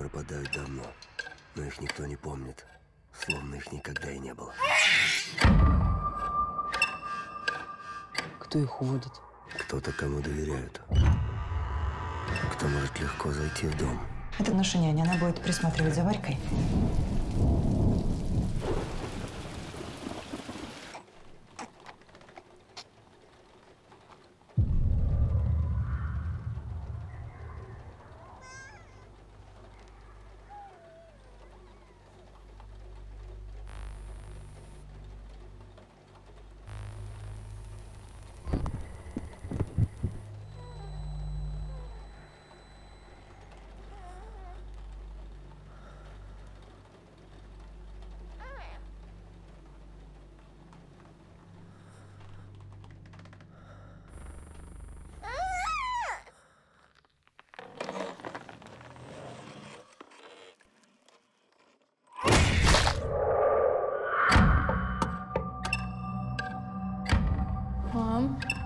пропадают давно, но их никто не помнит, словно их никогда и не было. Кто их уводит? Кто-то, кому доверяют. Кто может легко зайти в дом. Это наша няня, она будет присматривать за Варькой. Мам?